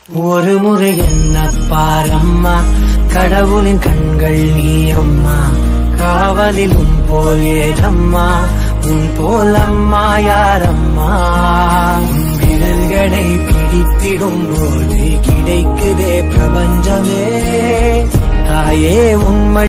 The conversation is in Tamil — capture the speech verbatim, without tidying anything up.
ஒரு முறை என்ன பாரம்மா, கடவுளின் கண்கள் நீ அம்மா, காவலில் உன் போல் ஏதம்மா, உன் போல் அம்மா யாரம்மா. உன் விரல்களை பிடித்திடும் போது கிடைக்குதே பிரபஞ்சமே, தாயே உண்மை